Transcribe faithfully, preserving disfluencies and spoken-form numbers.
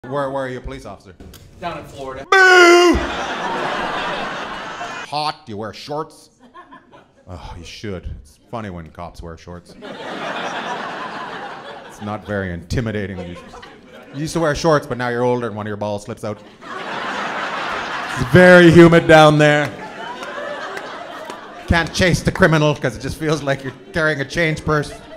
Where, where are you a police officer? Down in Florida. Boo! Hot? Do you wear shorts? Oh, you should. It's funny when cops wear shorts. It's not very intimidating. You used to wear shorts, but now you're older and one of your balls slips out. It's very humid down there. Can't chase the criminal because it just feels like you're carrying a change purse.